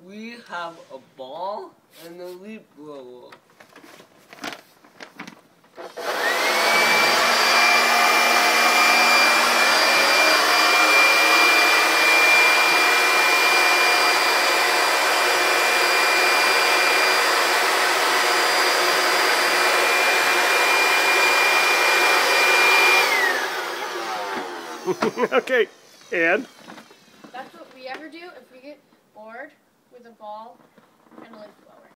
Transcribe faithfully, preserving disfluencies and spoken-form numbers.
we have a ball and a leaf blower. Okay, and? That's what we ever do if we get bored with a ball and a leaf blower.